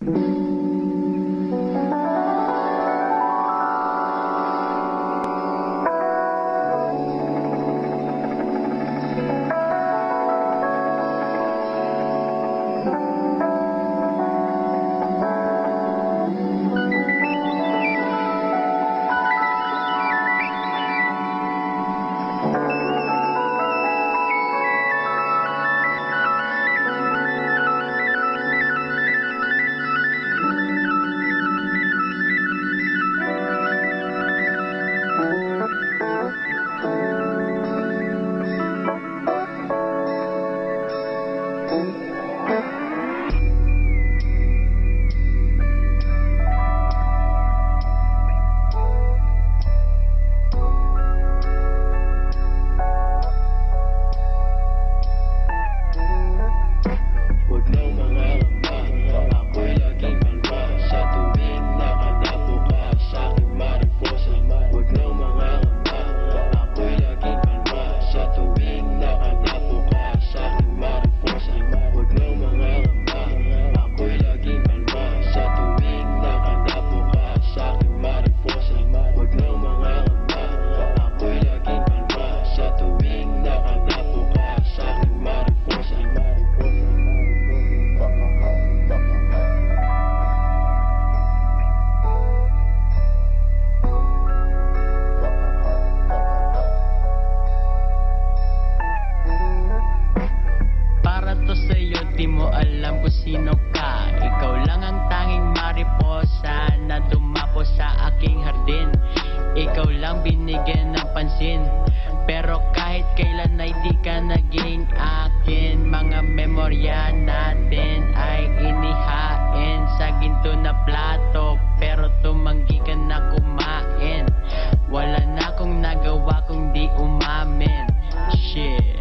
Di mo alam kung sino ka. Ikaw lang ang tanging mariposa na dumapo sa aking hardin. Ikaw lang binigyan ng pansin, pero kahit kailan ay di ka naging akin. Mga memorya natin ay inihain sa ginto na plato, pero tumanggi ka na kumain. Wala na akong nagawa kung di umamin. Shit.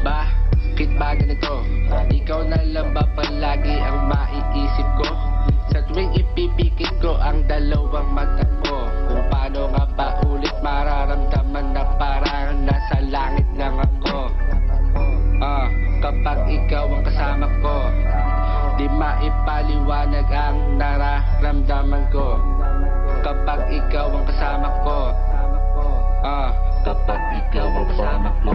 Bakit ba ganito? Ikaw na lang ba palagi ang maiisip ko? Sa tuwing ipipikit ko ang dalawang mata ko, kung paano nga ba ulit mararamdaman na parang nasa langit lang ako. Kapag ikaw ang kasama ko, di maipaliwanag ang nararamdaman ko. Kapag ikaw ang kasama ko, kapag ikaw ang kasama ko,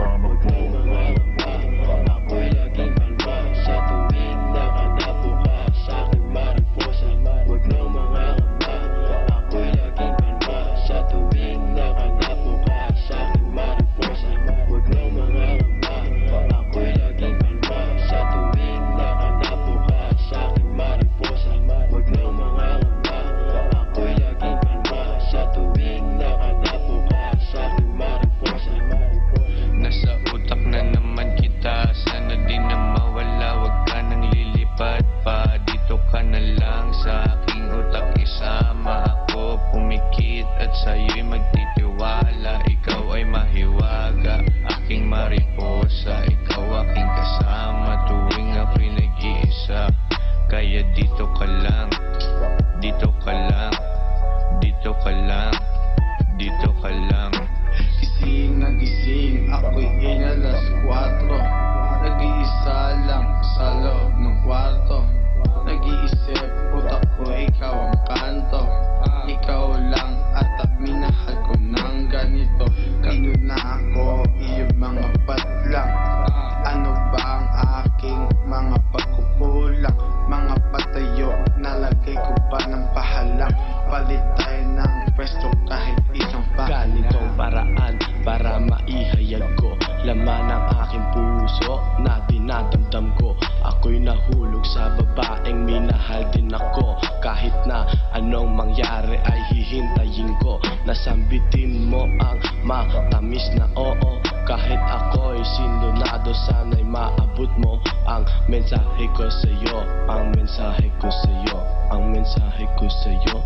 ako'y laging kalma sa tuwing nakatapo ka sa aking mariposa. Huwag nang mangangamba, ako'y laging kalma sa tuwing nakatapo ka sa aking mariposa. Huwag nang mangangamba, ako'y laging kalma sa tuwing nakatapo ka sa aking mariposa. Huwag nang mangangamba, ako'y laging kalma sa tuwing nakatapo ka sa aking mariposa. Nasa utak na naman kita, sana di na mawala, wag ka nang lilipad pa. Dito ka na lang sa aking utak, isama ako pumikit at sa'yo'y magtitiwala. Ikaw ay mahiwaga, aking mariposa. Ikaw aking kasama tuwing ako'y nag-iisa. Kaya dito ka lang, dito ka lang, dito ka lang, dito ka lang. Gising na gising, ako'y inalas 4. Nag-iisa lang sa loob ng kwarto. Nag-iisip, utak ko, ikaw ang kanto. Ikaw lang at minahal ko ng ganito. Kano na ako, iyong mga patlang. Ano ba ang aking mga pagkukulang? Mga patayo, nalagay ko pa ng pahalang. Palit tayo ng pwesto kahit isang pa. Ganitong paraan para maihayag ko laman ng aking puso na dinadamdam ko. Ako'y nahulog sa babaeng minahal din ako. Kahit na anong mangyari ay hihintayin ko. Nasambitin mo ang matamis na oo. Kahit ako'y sindonado, sana'y maabot mo ang mensahe ko sa'yo. Ang mensahe ko sa'yo, ang mensahe ko sa'yo.